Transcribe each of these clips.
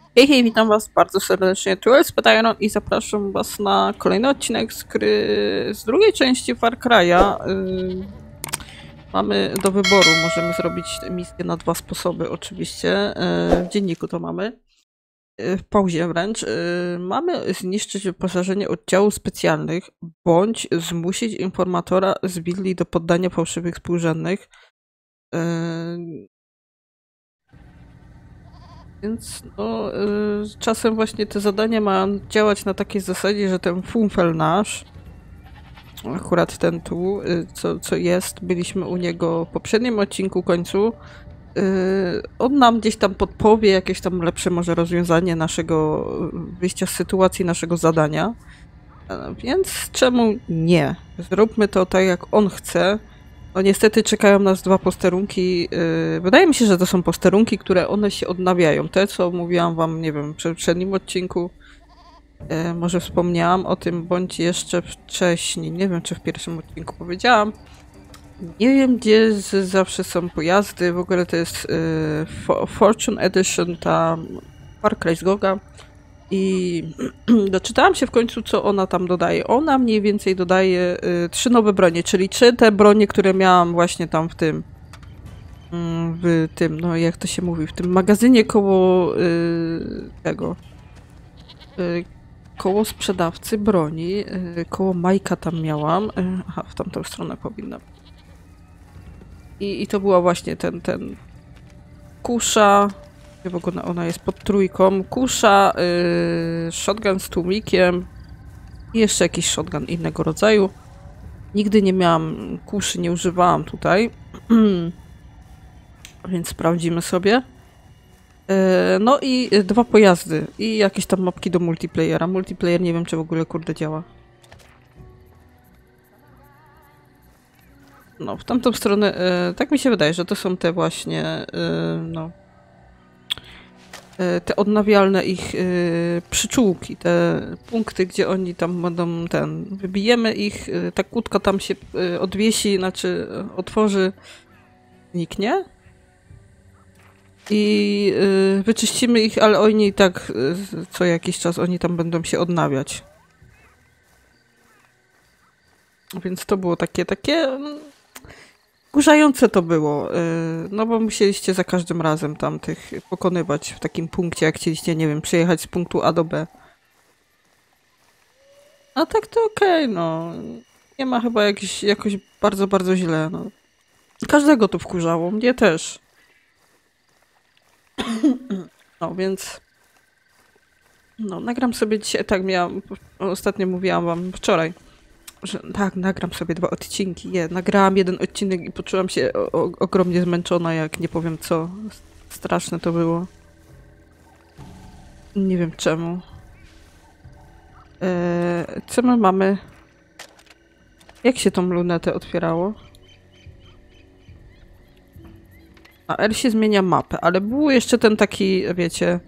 Hej, hej, witam was bardzo serdecznie. Tu jest Pytajron i zapraszam was na kolejny odcinek z drugiej części Far Cry'a. Mamy do wyboru, możemy zrobić misję na dwa sposoby oczywiście. W dzienniku to mamy. W pauzie wręcz. Mamy zniszczyć wyposażenie oddziałów specjalnych, bądź zmusić informatora z willi do poddania fałszywych współrzędnych. Więc no, czasem właśnie te zadania mają działać na takiej zasadzie, że ten funfel nasz, akurat ten tu, co jest, byliśmy u niego w poprzednim odcinku końcu, on nam gdzieś tam podpowie jakieś tam lepsze może rozwiązanie naszego wyjścia z sytuacji, naszego zadania. Więc czemu nie? Zróbmy to tak, jak on chce. No niestety czekają nas dwa posterunki. Wydaje mi się, że to są posterunki, które one się odnawiają. Te, co mówiłam wam, nie wiem, w poprzednim odcinku. Może wspomniałam o tym, bądź jeszcze wcześniej. Nie wiem, czy w pierwszym odcinku powiedziałam. Nie wiem, gdzie zawsze są pojazdy. W ogóle to jest Fortune Edition, ta Far Cry z Goga. I doczytałam się w końcu, co ona tam dodaje. Ona mniej więcej dodaje 3 nowe bronie, czyli 3 te bronie, które miałam właśnie tam w tym, no jak to się mówi, w tym magazynie koło tego, koło sprzedawcy broni, koło Majka tam miałam. Aha, w tamtą stronę powinna. I to była właśnie ten kusza. W ogóle ona jest pod trójką. Kusza, shotgun z tłumikiem i jeszcze jakiś shotgun innego rodzaju. Nigdy nie miałam kuszy, nie używałam tutaj. Więc sprawdzimy sobie. No i 2 pojazdy i jakieś tam mapki do multiplayera. Multiplayer nie wiem, czy w ogóle kurde działa. No, w tamtą stronę, tak mi się wydaje, że to są te właśnie, no, te odnawialne ich przyczółki, te punkty, gdzie oni tam będą wybijemy ich, ta kłódka tam się odwiesi, znaczy otworzy, zniknie i wyczyścimy ich, ale oni i tak co jakiś czas oni tam będą się odnawiać. Więc to było takie wkurzające to było, no bo musieliście za każdym razem tam tych pokonywać w takim punkcie, jak chcieliście, nie wiem, przejechać z punktu A do B. A tak to okej, no. Nie ma chyba jakoś bardzo, bardzo źle, no. Każdego to wkurzało, mnie też. No, więc... No, nagram sobie dzisiaj, tak miałam, ostatnio mówiłam wam wczoraj, że tak, nagram sobie 2 odcinki. Nagrałam 1 odcinek i poczułam się ogromnie zmęczona, jak nie powiem co. Straszne to było. Nie wiem czemu. Co my mamy? Jak się tą lunetę otwierało? A R się zmienia mapę, ale był jeszcze ten taki, wiecie...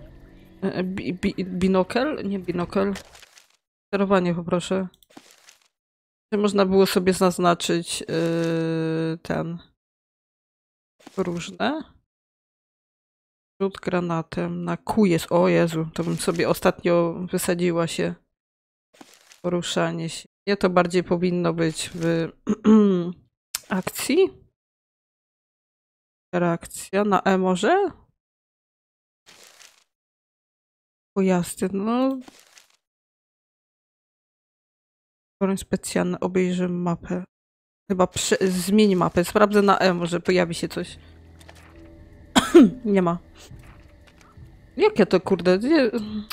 Binokel? Nie binokel. Sterowanie poproszę. Można było sobie zaznaczyć różne. Rzut granatem na Q jest. O Jezu, to bym sobie ostatnio wysadziła się. Poruszanie się. Nie, to bardziej powinno być w akcji. Reakcja na E może? Pojazdy, no. Broń specjalna, obejrzymy mapę. Chyba zmień mapę. Sprawdzę na E, może pojawi się coś. Nie ma. Jakie to kurde? Nie...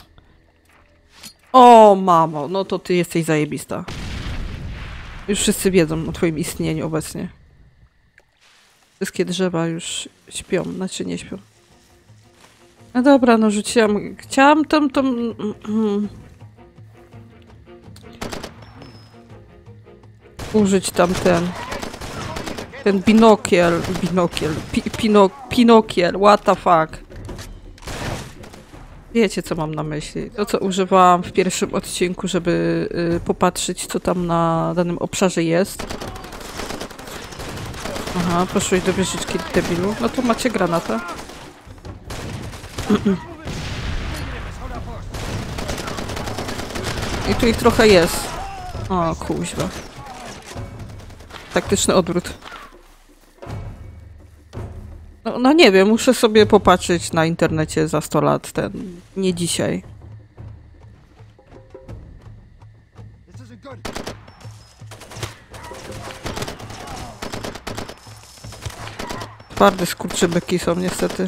O, mamo, no to ty jesteś zajebista. Już wszyscy wiedzą o twoim istnieniu obecnie. Wszystkie drzewa już śpią, znaczy nie śpią. No dobra, no rzuciłam... Chciałam tą... użyć tam ten binokiel, pinokiel, what the fuck. Wiecie, co mam na myśli. To, co używałam w pierwszym odcinku, żeby popatrzeć, co tam na danym obszarze jest. Aha, poszłeś do wieżyczki, debilu. No to macie granatę. I tu ich trochę jest. O, kuźwa. Taktyczny odwrót. No nie wiem, muszę sobie popatrzeć na internecie za 100 lat, nie dzisiaj. Twarde skurczybyki są niestety.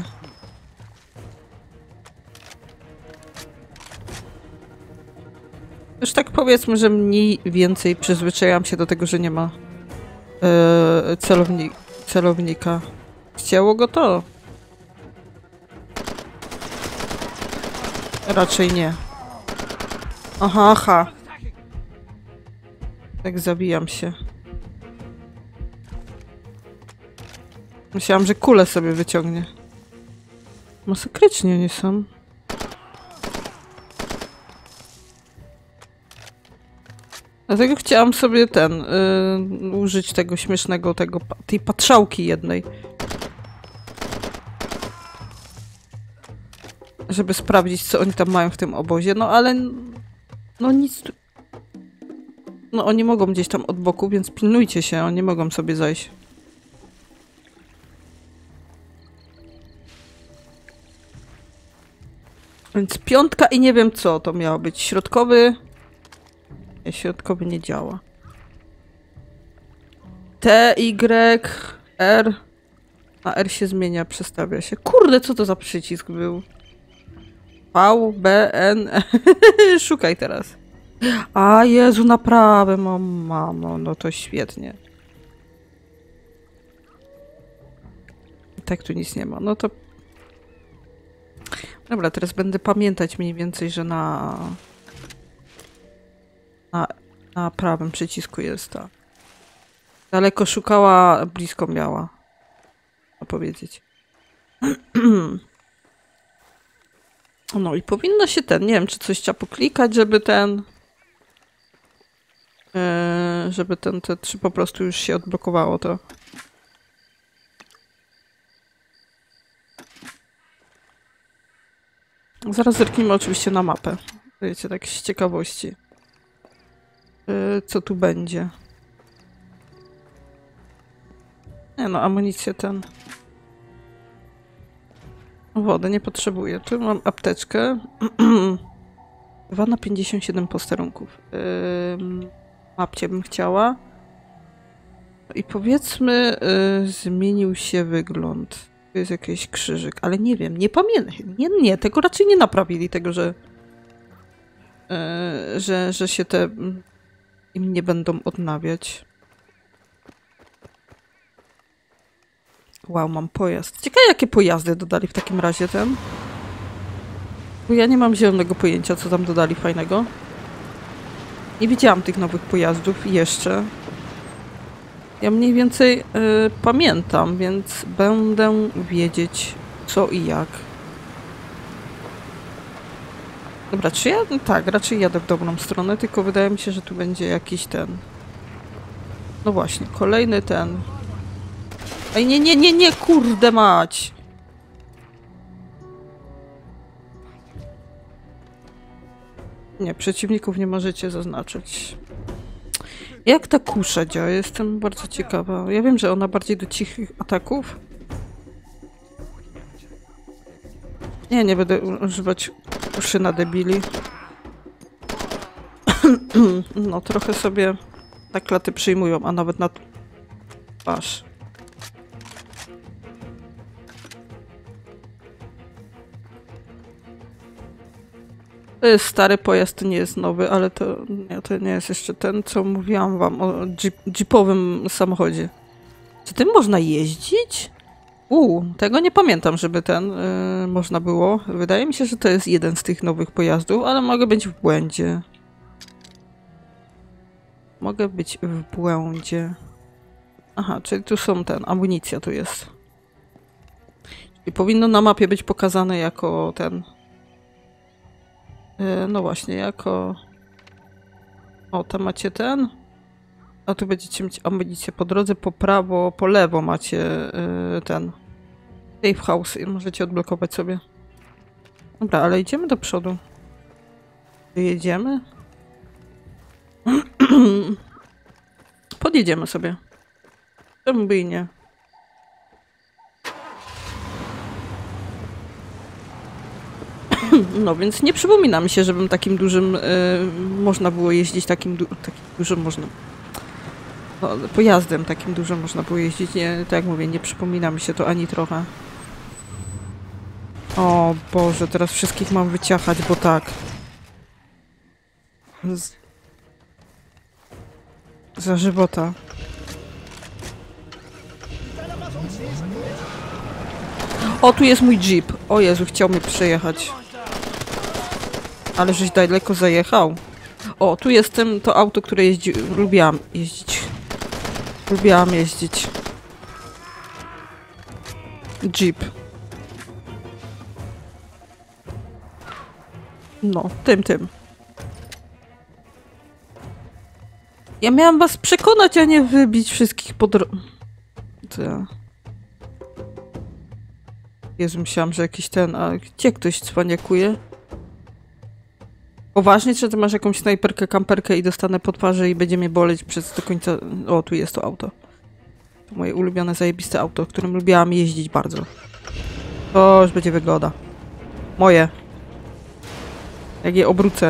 Już tak powiedzmy, że mniej więcej przyzwyczaiłam się do tego, że nie ma celownika. Chciało go to. Raczej nie. Aha, aha. Tak zabijam się. Myślałam, że kulę sobie wyciągnie. Masakrycznie nie są. Dlatego chciałam sobie użyć tego śmiesznego, tej patrzałki jednej. Żeby sprawdzić, co oni tam mają w tym obozie. No ale... No nic... No oni mogą gdzieś tam od boku, więc pilnujcie się. Oni mogą sobie zajść. Więc 5 i nie wiem co to miało być. Środkowy... Nie, środkowy nie działa. T, Y, R... A R się zmienia, przestawia się. Kurde, co to za przycisk był? V, B, N... Szukaj teraz. A Jezu, naprawę, mamo, no to świetnie. Tak, tu nic nie ma, no to... Dobra, teraz będę pamiętać mniej więcej, że na prawym przycisku jest ta. Daleko szukała, blisko miała. Można powiedzieć. No i powinno się nie wiem, czy coś trzeba poklikać, żeby żeby te 3 po prostu już się odblokowało to. Zaraz zerknijmy oczywiście na mapę. Wiecie, tak z ciekawości. Co tu będzie? Nie no, amunicję Wodę nie potrzebuję. Tu mam apteczkę. 2 na 57 posterunków. Mapcie bym chciała. I powiedzmy, zmienił się wygląd. Tu jest jakiś krzyżyk, ale nie wiem, nie pamiętam. Nie, tego raczej nie naprawili, tego, że się te im nie będą odnawiać. Wow, mam pojazd. Ciekawe, jakie pojazdy dodali w takim razie Bo ja nie mam zielonego pojęcia, co tam dodali fajnego. Nie widziałam tych nowych pojazdów jeszcze. Ja mniej więcej pamiętam, więc będę wiedzieć co i jak. Dobra, czy ja... Tak, raczej jadę w dobrą stronę, tylko wydaje mi się, że tu będzie jakiś No właśnie, kolejny Ej, nie, kurde mać! Nie, przeciwników nie możecie zaznaczyć. Jak ta kusza działa? Jestem bardzo ciekawa. Ja wiem, że ona bardziej do cichych ataków. Nie będę używać kuszy na debili. No, trochę sobie na klaty przyjmują, a nawet na twarz. To jest stary pojazd, to nie jest nowy, ale to nie jest jeszcze ten, co mówiłam wam o jeepowym samochodzie. Czy tym można jeździć? Tego nie pamiętam, żeby można było. Wydaje mi się, że to jest jeden z tych nowych pojazdów, ale mogę być w błędzie. Mogę być w błędzie. Aha, czyli tu są amunicja tu jest. I powinno na mapie być pokazane jako no właśnie, jako... O, tam macie a tu będziecie mieć amunicję po drodze, po prawo, po lewo macie safe house i możecie odblokować sobie. Dobra, ale idziemy do przodu. Jedziemy? Podjedziemy sobie. Czemu by i nie? No więc nie przypomina mi się, żebym takim dużym można było jeździć, takim dużym można... No, pojazdem takim dużym można było jeździć. Nie, tak jak mówię, nie przypomina mi się to ani trochę. O Boże, teraz wszystkich mam wyciachać, bo tak. Za żywota. O, tu jest mój jeep. O Jezu, chciał mnie przejechać. Ale żeś daleko zajechał. O, tu jest to auto, które lubiłam jeździć. Lubiłam jeździć. Jeep. No, tym. Ja miałam was przekonać, a nie wybić wszystkich po drodze. Jezu, myślałam, że jakiś ten... A gdzie ktoś cwaniakuje? Poważnie, czy ty masz jakąś snajperkę, kamperkę i dostanę po twarzy i będzie mnie boleć przez do końca... O, tu jest to auto. To moje ulubione, zajebiste auto, którym lubiłam jeździć bardzo. To już będzie wygoda. Moje. Jak je obrócę.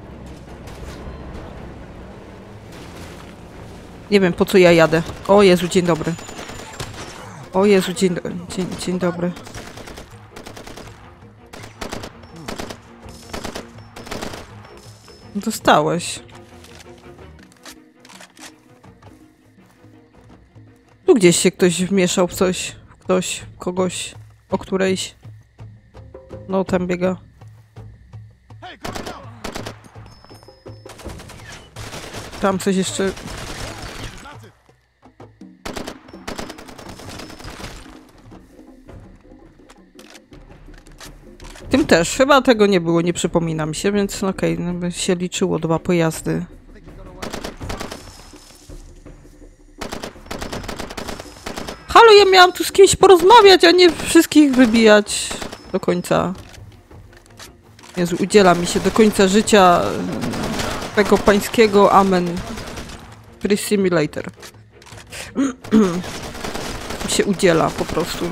Nie wiem, po co ja jadę. O Jezu, dzień dobry. O Jezu, dzień dobry. Dostałeś. Tu gdzieś się ktoś wmieszał w coś. Kogoś, o którejś. No, tam biega. Tam coś jeszcze... Tym też. Chyba tego nie było, nie przypominam się, więc okej, no by się liczyło 2 pojazdy. Halo, ja miałam tu z kimś porozmawiać, a nie wszystkich wybijać do końca. Jezu, udziela mi się do końca życia tego pańskiego amen. Free Simulator. się udziela po prostu.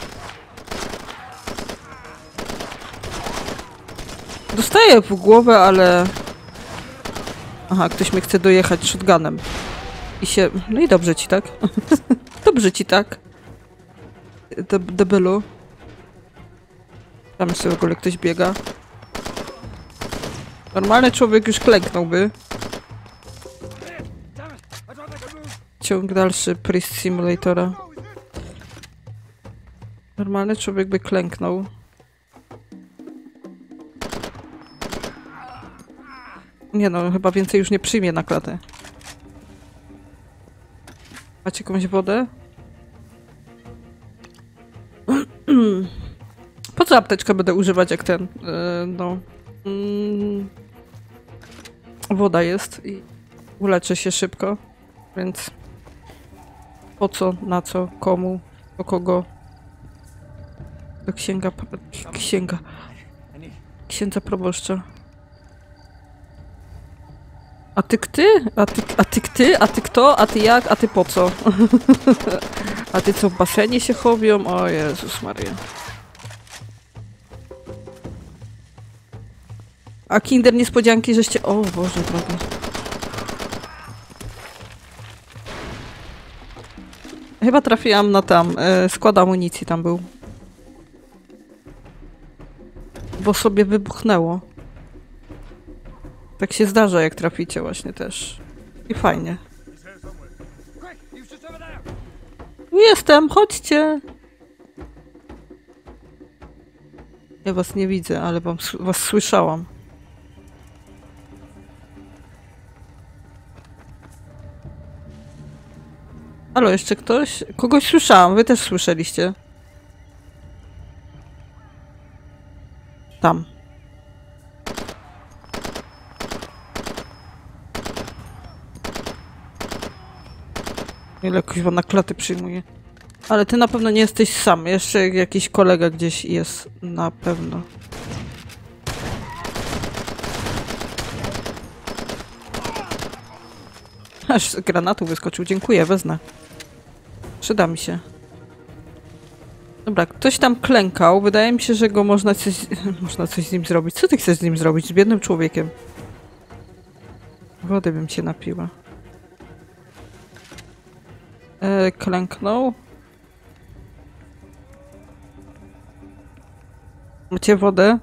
Dostaję w głowę, ale... Aha, ktoś mnie chce dojechać shotgunem. I się... No i dobrze ci, tak? Dobrze ci, tak? Debilu. Tam jeszcze w ogóle ktoś biega. Normalny człowiek już klęknąłby. Ciąg dalszy Priest Simulatora. Normalny człowiek by klęknął. Nie no, chyba więcej już nie przyjmie na klatę. Macie jakąś wodę? Po co apteczkę będę używać jak ten? No. Woda jest i uleczę się szybko, więc po co, na co, komu, do kogo? Do księdza proboszcza. A ty kty? A ty kty? A ty kto? A ty jak? A ty po co? A ty co, w basenie się chowią? O Jezus Maria. A Kinder niespodzianki, żeście... O Boże drogi. Chyba trafiłam na tam. Skład amunicji tam był. Bo sobie wybuchnęło. Tak się zdarza, jak traficie właśnie też. I fajnie. Jestem, chodźcie! Ja was nie widzę, ale was słyszałam. Halo, jeszcze ktoś? Kogoś słyszałam, wy też słyszeliście. Tam. Ile kuźwa na klaty przyjmuje. Ale ty na pewno nie jesteś sam. Jeszcze jakiś kolega gdzieś jest. Na pewno. Aż z granatu wyskoczył. Dziękuję, wezmę. Przyda mi się. Dobra, ktoś tam klękał. Wydaje mi się, że go można coś z nim zrobić. Co ty chcesz z nim zrobić? Z biednym człowiekiem. Wody bym się napiła. Klęknął. Macie wodę?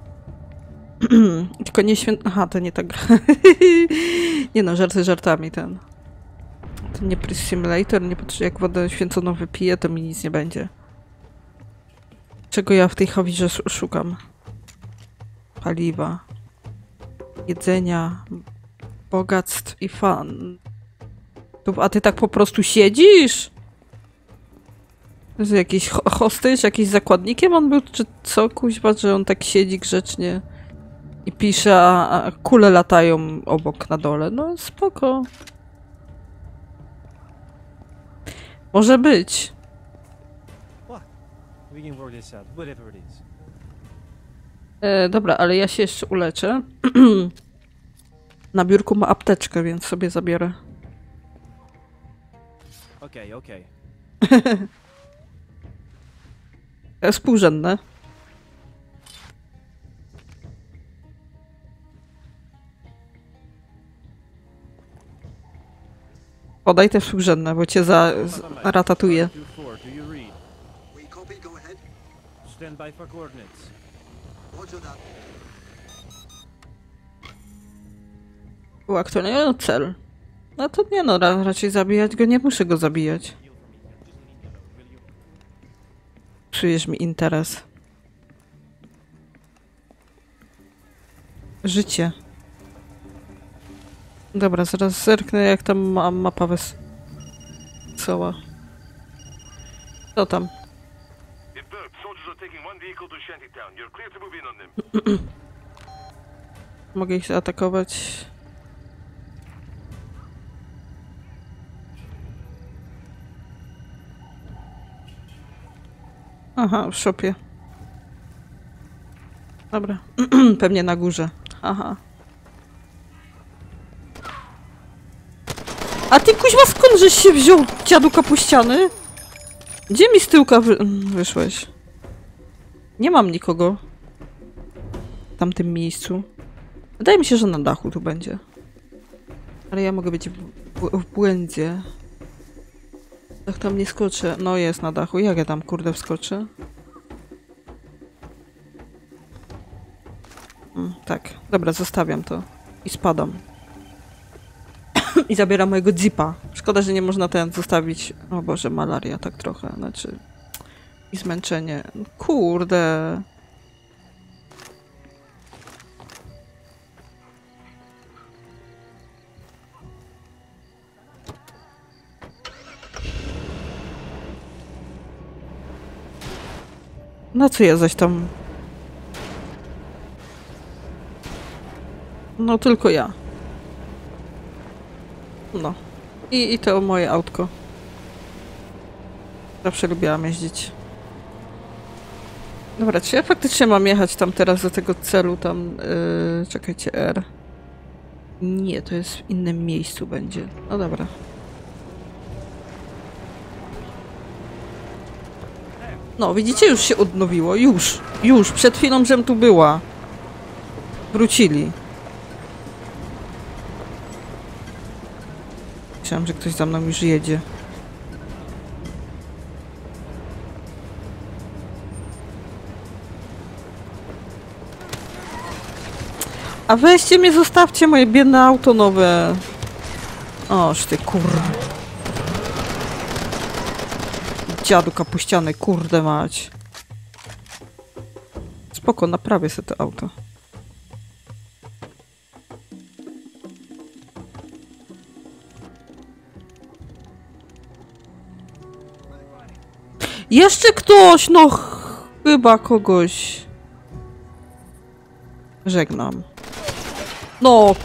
Tylko nie Aha, to nie tak. Nie no, żarty żartami ten. To nie Priest Simulator, nie patrzę, jak wodę święconą wypiję, to mi nic nie będzie. Czego ja w tej chawirze szukam? Paliwa. Jedzenia. Bogactw i fan. A ty tak po prostu siedzisz? To jest jakiś hostage, jakiś zakładnikiem on był, czy co? Kuźwa, że on tak siedzi grzecznie i pisze, a kule latają obok na dole. No spoko. Może być. Dobra, ale ja się jeszcze uleczę. Na biurku ma apteczkę, więc sobie zabiorę. Okej. Współrzędne. Podaj te współrzędne, bo cię ratatuje. Uaktualniony cel. No to nie no, raczej zabijać go nie muszę go zabijać. Czujesz mi interes. Życie. Dobra, zaraz zerknę, jak tam mapa wesoła. Co tam? Mogę ich zaatakować. Aha, w szopie. Dobra. Pewnie na górze. Aha. A ty kuźma skąd żeś się wziął, dziadu kapuściany? Gdzie mi z tyłka wyszłeś? Nie mam nikogo. W tamtym miejscu. Wydaje mi się, że na dachu tu będzie. Ale ja mogę być w błędzie. Jak tam nie skoczę? No jest na dachu. Jak ja tam kurde wskoczę? Tak. Dobra, zostawiam to. I spadam. I zabieram mojego jeepa. Szkoda, że nie można ten zostawić. O Boże, malaria tak trochę. Znaczy... I zmęczenie. Kurde. Na co ja zaś tam? No tylko ja. No. I to moje autko. Zawsze lubiłam jeździć. Dobra, czy ja faktycznie mam jechać tam teraz do tego celu, tam... czekajcie, R. Nie, to jest w innym miejscu będzie. No dobra. No, widzicie? Już się odnowiło. Już. Już. Przed chwilą, żem tu była. Wrócili. Myślałam, że ktoś za mną już jedzie. A weźcie mnie, zostawcie moje biedne auto nowe. Oż ty Dziadu kapuściany, kurde mać. Spoko, naprawię sobie to auto. Jeszcze ktoś, no chyba kogoś. Żegnam. No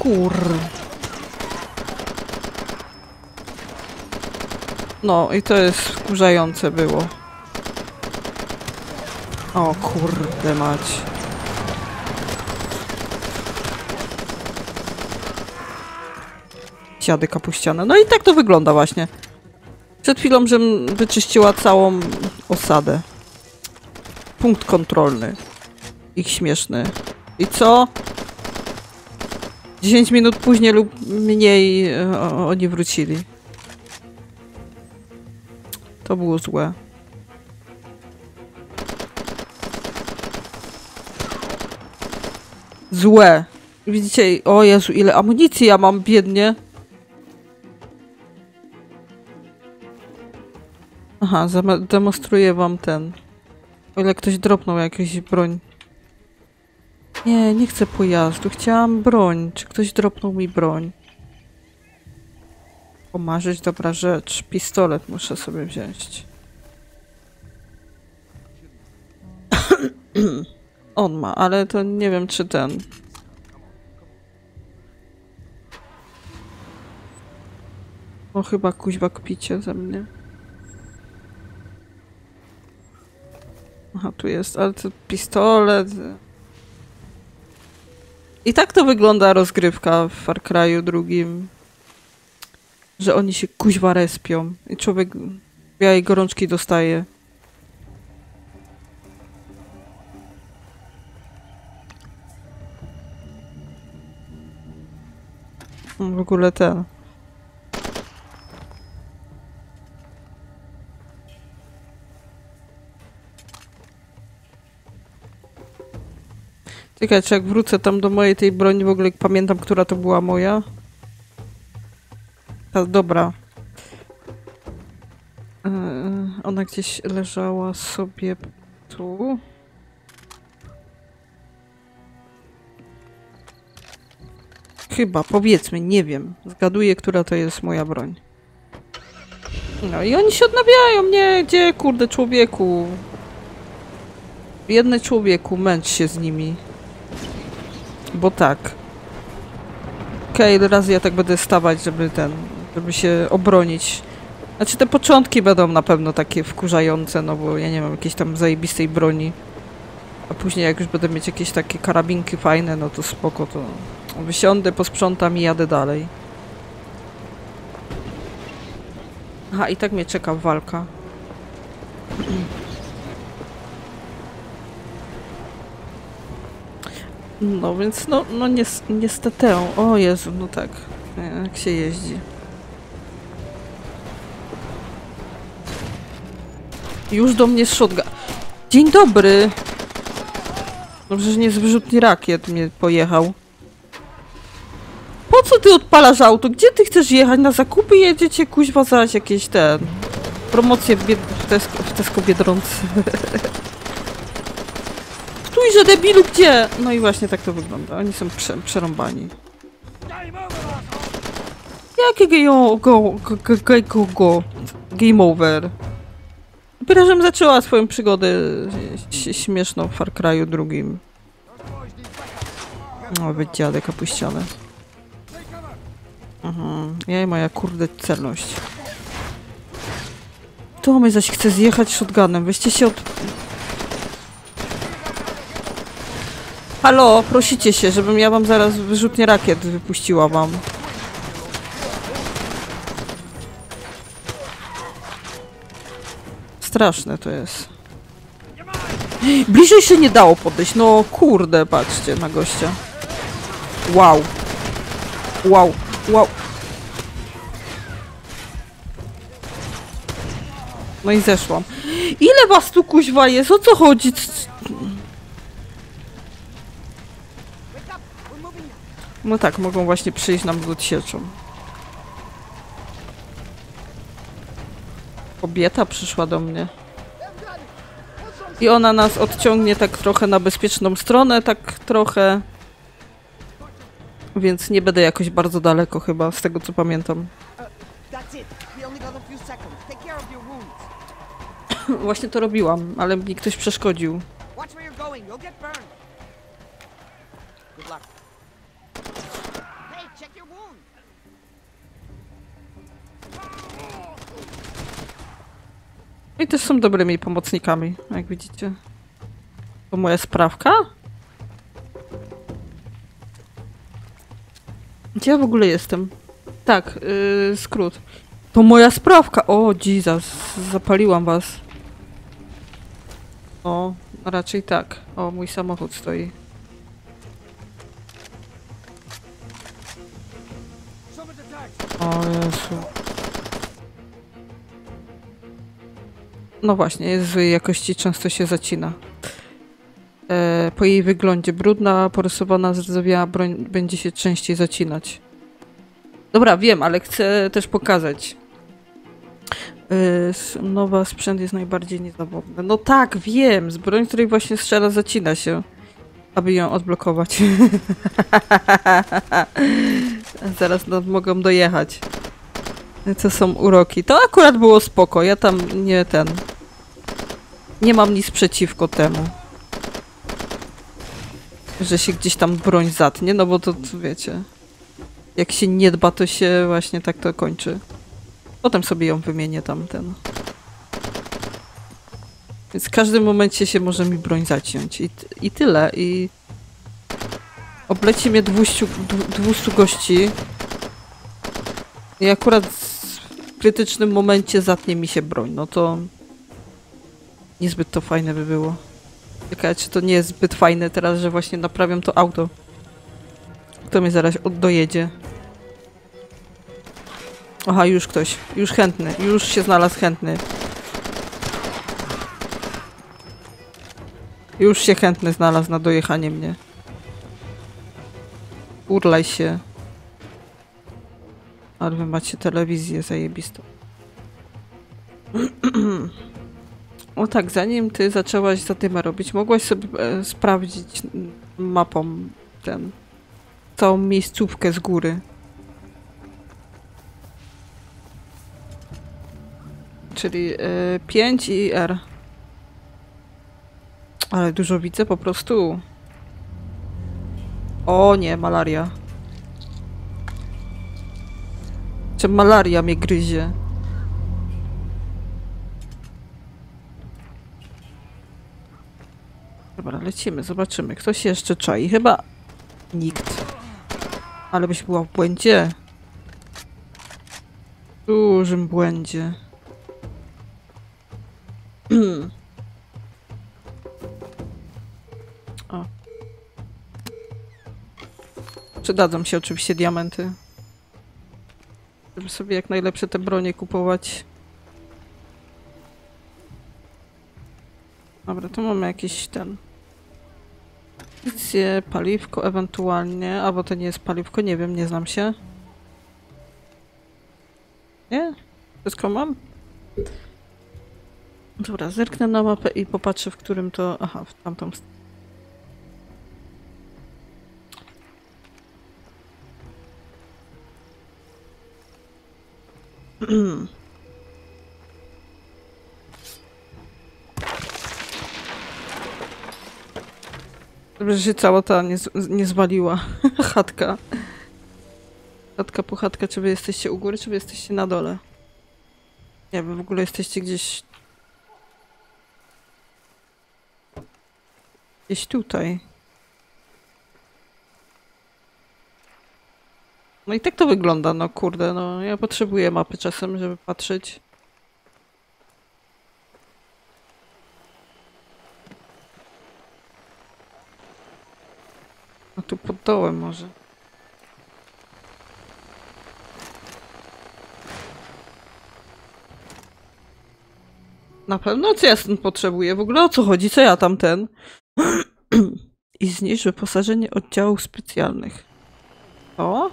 No i to jest wkurzające było. O kurde mać. Dziady kapuściane. No i tak to wygląda właśnie. Przed chwilą, żem wyczyściła całą osadę. Punkt kontrolny. Ich śmieszny. I co? 10 minut później lub mniej oni wrócili. To było złe. Złe. Widzicie? O Jezu, ile amunicji ja mam, biednie. Aha, demonstruję wam ten. O ile ktoś dropnął jakąś broń. Nie, nie chcę pojazdu. Chciałam broń. Czy ktoś dropnął mi broń? Pomarzyć, dobra rzecz. Pistolet muszę sobie wziąć. On ma, ale to nie wiem, czy ten. O, chyba kuźwa kpicie ze mnie. Aha, tu jest, ale to pistolet. I tak to wygląda rozgrywka w Far Cry'u drugim. Że oni się kuźwa respią. I człowiek białej gorączki dostaje. W ogóle ten. Czekaj, czy jak wrócę tam do mojej tej broni, w ogóle pamiętam, która to była moja. Ta, dobra. Ona gdzieś leżała sobie tu. Chyba, powiedzmy, nie wiem. Zgaduję, która to jest moja broń. No i oni się odnawiają, nie? Gdzie, kurde, człowieku? Biedny człowieku, męcz się z nimi. Bo tak. Okej, raz ja tak będę stawać, żeby się obronić. Znaczy te początki będą na pewno takie wkurzające, no bo ja nie mam jakiejś tam zajebistej broni. A później jak już będę mieć jakieś takie karabinki fajne, no to spoko, to wysiądę, posprzątam i jadę dalej. Aha, i tak mnie czeka walka. No więc, no niestety. O Jezu, no tak. Jak się jeździ. Już do mnie shotgun. Dzień dobry! Dobrze, że nie z wyrzutni rakiet mnie pojechał. Po co ty odpalasz auto? Gdzie ty chcesz jechać? Na zakupy jedziecie? Kuźwa zaś jakieś promocje w Tesco Biedronce. Stójże, debilu, gdzie? No i właśnie tak to wygląda. Oni są przerąbani. Jakie game over? Dopiero, żebym zaczęła swoją przygodę śmieszną w Far Cry'u drugim. O, wy dziady kapuściane. Ja i moja kurde celność. To mnie zaś chce zjechać shotgunem. Weźcie się od... Halo, prosicie się, żebym ja wam zaraz wyrzutnie rakiet wypuściła wam. Straszne to jest. Bliżej się nie dało podejść. No kurde, patrzcie na gościa. Wow. Wow. Wow. No i zeszłam. Ile was tu kuźwa jest? O co chodzi? No tak, mogą właśnie przyjść nam z odsieczą. Kobieta przyszła do mnie. I ona nas odciągnie tak trochę na bezpieczną stronę, tak trochę. Więc nie będę jakoś bardzo daleko chyba, z tego co pamiętam. Właśnie to robiłam, ale mi ktoś przeszkodził. I też są dobrymi pomocnikami, jak widzicie. To moja sprawka? Gdzie ja w ogóle jestem? Tak, skrót. To moja sprawka! O, Jesus, zapaliłam was. O, raczej tak. O, mój samochód stoi. O Jezu. No właśnie, jest złej jakości, często się zacina. Po jej wyglądzie brudna, porysowana, zrdzewiała broń będzie się częściej zacinać. Dobra, wiem, ale chcę też pokazać. Nowa sprzęt jest najbardziej niezawodny. No tak, wiem, z broń, której właśnie strzela, zacina się, aby ją odblokować. Zaraz mogą dojechać. Co są uroki. To akurat było spoko, ja tam nie mam nic przeciwko temu. Że się gdzieś tam broń zatnie, no bo to wiecie. Jak się nie dba, to się właśnie tak to kończy. Potem sobie ją wymienię tamten. Więc w każdym momencie się może mi broń zaciąć. I tyle. I obleci mnie 200 gości. I akurat w krytycznym momencie zatnie mi się broń. No to niezbyt to fajne by było. Ciekawe, czy to nie jest zbyt fajne teraz, że właśnie naprawiam to auto. Kto mnie zaraz dojedzie? Aha, już ktoś. Już chętny. Już się znalazł chętny. Już się chętny znalazł na dojechanie mnie. Urlaj się. Ale wy macie telewizję zajebistą. O tak, zanim ty zaczęłaś zadymę robić, mogłaś sobie sprawdzić mapą całą miejscówkę z góry. Czyli 5 i R. Ale dużo widzę po prostu. O nie, malaria. Czy malaria mnie gryzie? Dobra, lecimy, zobaczymy. Ktoś jeszcze czai. Chyba nikt. Ale byś była w błędzie. W dużym błędzie. O. Przydadzą się oczywiście diamenty. Żeby sobie jak najlepsze te bronie kupować. Dobra, tu mamy jakiś paliwko ewentualnie, albo to nie jest paliwko, nie wiem, nie znam się. Nie? Wszystko mam? Dobra, zerknę na mapę i popatrzę, w którym to... Aha, w tamtą stronę. Dobrze, że się cała ta nie zwaliła. Chatka. Chatka po chatka, czy wy jesteście u góry, czy wy jesteście na dole? Nie, wy w ogóle jesteście gdzieś... Gdzieś tutaj. No i tak to wygląda, no kurde, no ja potrzebuję mapy czasem, żeby patrzeć. A tu pod dołem może. Na pewno co ja stąd potrzebuję? W ogóle o co chodzi? Co ja tam I zniszcz wyposażenie oddziałów specjalnych. O?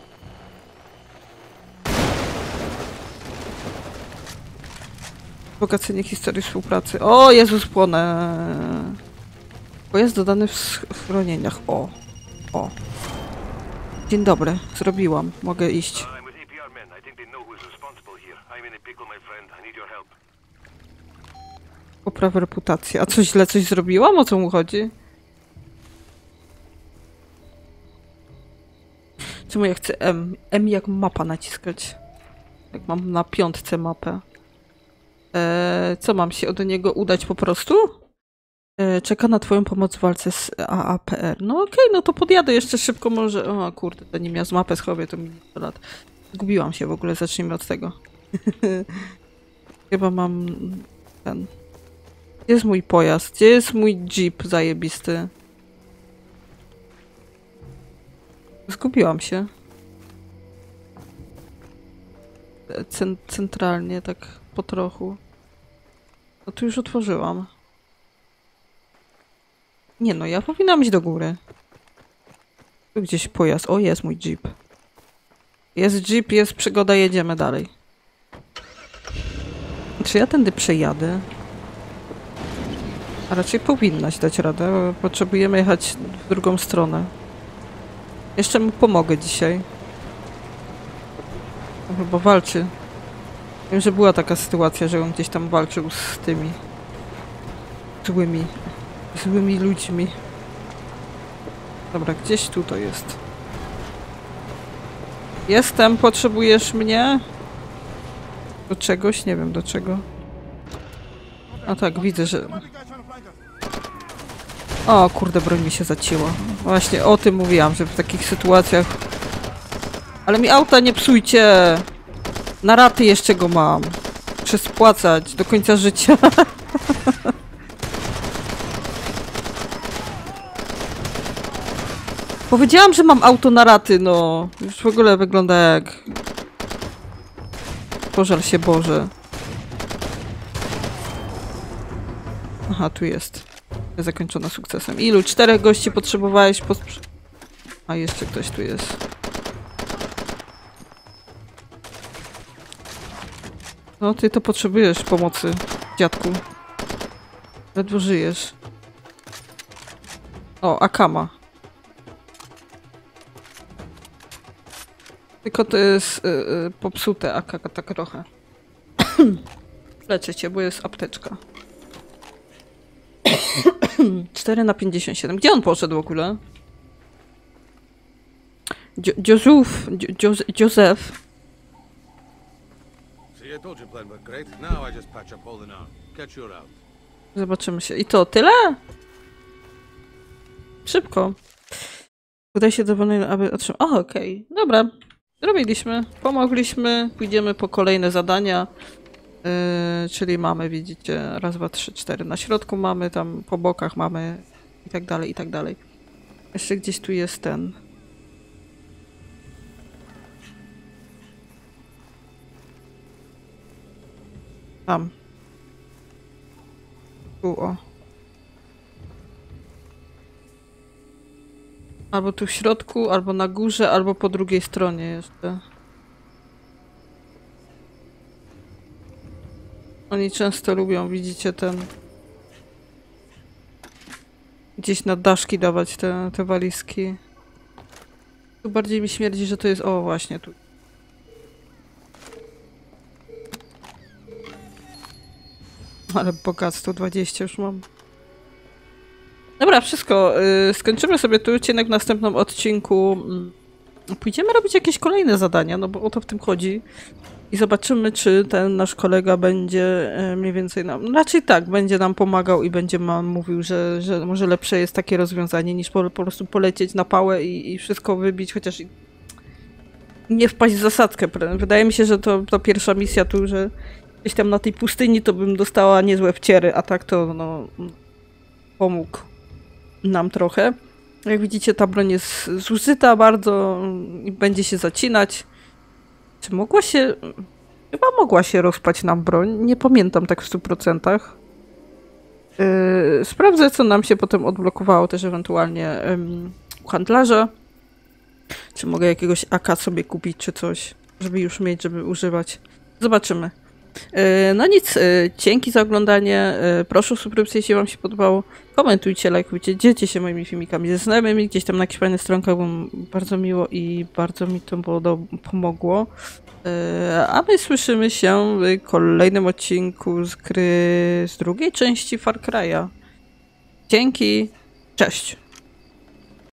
Wzbogacenie historii współpracy. O, Jezus, płonę. Pojazd dodany w schronieniach. O. O. Dzień dobry. Zrobiłam. Mogę iść. Poprawę reputacji. A co źle coś zrobiłam? O co mu chodzi? Czemu ja chcę M? M jak mapa naciskać. Jak mam na 5 mapę. Co mam się do niego udać po prostu? Czeka na twoją pomoc w walce z AAPR. No okej, no to podjadę jeszcze szybko może. O kurde, zanim ja z mapę schowię, to mi 100 lat. Zgubiłam się w ogóle, zacznijmy od tego. Chyba mam ten... Gdzie jest mój pojazd? Gdzie jest mój jeep zajebisty? Zgubiłam się. Centralnie, tak po trochu. No tu już otworzyłam. Nie no, ja powinnam iść do góry. Tu gdzieś pojazd. O, jest mój jeep. Jest jeep, jest przygoda, jedziemy dalej. Czy ja tędy przejadę? A raczej powinnaś dać radę, bo potrzebujemy jechać w drugą stronę. Jeszcze mu pomogę dzisiaj. On chyba walczy. Wiem, że była taka sytuacja, że on gdzieś tam walczył z tymi złymi ludźmi. Dobra, gdzieś tu to jest. Jestem, potrzebujesz mnie? Do czegoś? Nie wiem do czego. A tak, widzę, że... O, kurde, broń mi się zacięła. Właśnie o tym mówiłam, że w takich sytuacjach... Ale mi auta nie psujcie! Na raty jeszcze go mam. Muszę spłacać do końca życia. Powiedziałam, że mam auto na raty, no. Już w ogóle wygląda jak... Pożal się Boże. Aha, tu jest. Zakończona sukcesem. Ilu? 4 gości potrzebowałeś? A jeszcze ktoś tu jest. No, ty to potrzebujesz pomocy, dziadku. Ledwo żyjesz. O, Akama. Tylko to jest popsute AK tak trochę. Leczę cię, bo jest apteczka. 4/57. Gdzie on poszedł w ogóle? Józef. Zobaczymy się. I to tyle? Szybko. Udaje się dowolnie, aby otrzymać... O, okej. Dobra. Zrobiliśmy. Pomogliśmy. Pójdziemy po kolejne zadania. Czyli mamy, widzicie, raz, dwa, trzy, 4 na środku mamy, tam po bokach mamy i tak dalej, i tak dalej. Jeszcze gdzieś tu jest ten. Tam. Tu, o. Albo tu w środku, albo na górze, albo po drugiej stronie jeszcze. Oni często lubią, widzicie, ten... Gdzieś na daszki dawać te walizki. Tu bardziej mi śmierdzi, że to jest... O, właśnie tu. Ale bogactwo 20 już mam. Dobra, wszystko. Skończymy sobie tu odcinek w następnym odcinku. Pójdziemy robić jakieś kolejne zadania, no bo o to w tym chodzi. I zobaczymy, czy ten nasz kolega będzie mniej więcej nam... Raczej tak, będzie nam pomagał i będzie nam mówił, że może lepsze jest takie rozwiązanie, niż po prostu polecieć na pałę i wszystko wybić, chociaż nie wpaść w zasadzkę. Wydaje mi się, że to pierwsza misja tu, że gdzieś tam na tej pustyni to bym dostała niezłe wciery, a tak to no pomógł nam trochę. Jak widzicie, ta broń jest zużyta bardzo i będzie się zacinać. Czy mogła się... Chyba mogła się rozpać nam broń. Nie pamiętam tak w 100%. Sprawdzę, co nam się potem odblokowało też ewentualnie u handlarza. Czy mogę jakiegoś AK sobie kupić, czy coś, żeby już mieć, żeby używać. Zobaczymy. No nic, dzięki za oglądanie. Proszę o subskrypcję, jeśli wam się podobało. Komentujcie, lajkujcie, dzielcie się moimi filmikami ze znajomymi. Gdzieś tam na jakichś fajnych stronkach, bo bardzo miło i bardzo mi to pomogło. A my słyszymy się w kolejnym odcinku z gry z drugiej części Far Cry'a. Dzięki, cześć!